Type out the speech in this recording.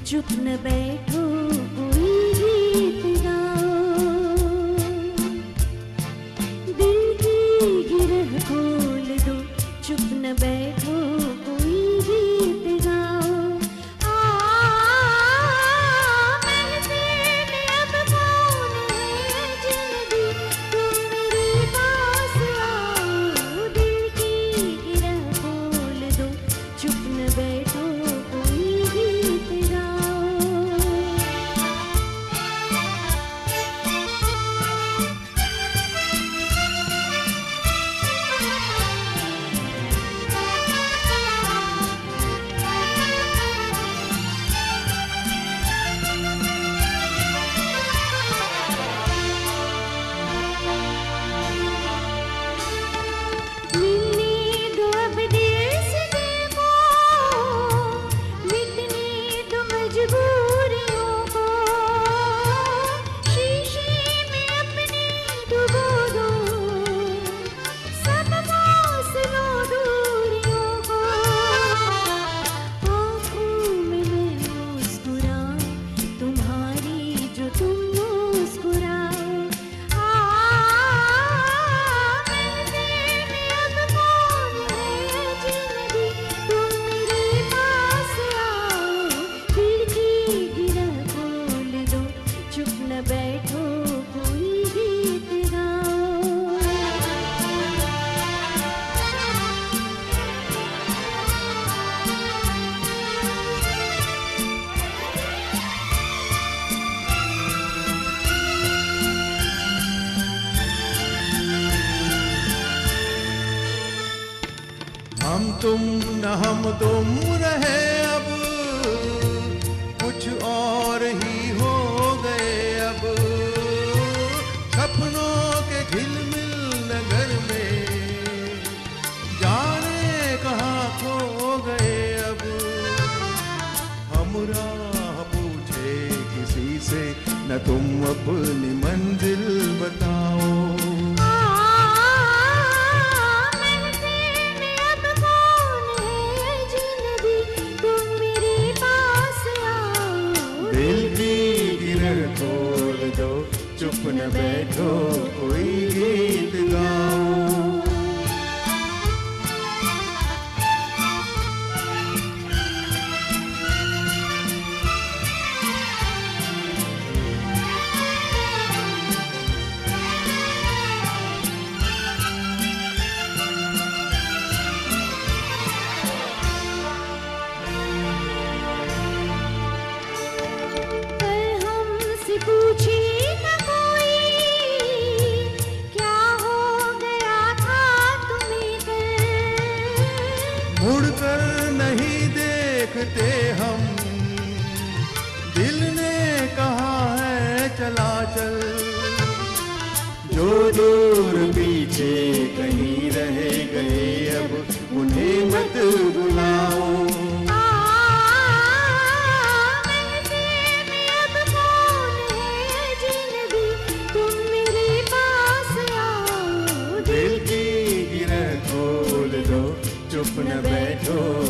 चुप न बैठो कोई गीत गाओ, दिल की गिरह खोल दो, चुप न बैठो कोई गीत गाओ। महफिल अब कौन है जिंदगी, तुम मेरे पास आओ, दिल की गिरह खोल दो, चुप न बैठो कोई गीत गाओ। बैठो कोई गीत गाओ। हम तुम न हम तुम रहे, अब कुछ और ही हो गए। अब सपनों के झिलमिल नगर में जाने कहाँ खो गए। अब हम राह पूछे किसी से, न तुम अपनी मंजिल बताओ। दिल की गिरह खोल दो, चुप न बैठो कोई गीत गाओ। पूछी न कोई क्या हो गया था तुम्हें कल, मुड़कर नहीं देखते हम, दिल ने कहा है चला चल। जो दूर पीछे कहीं रह गए, अब उन्हें मत बुलाओ। दिल की गिरह खोल दो, चुप न बैठो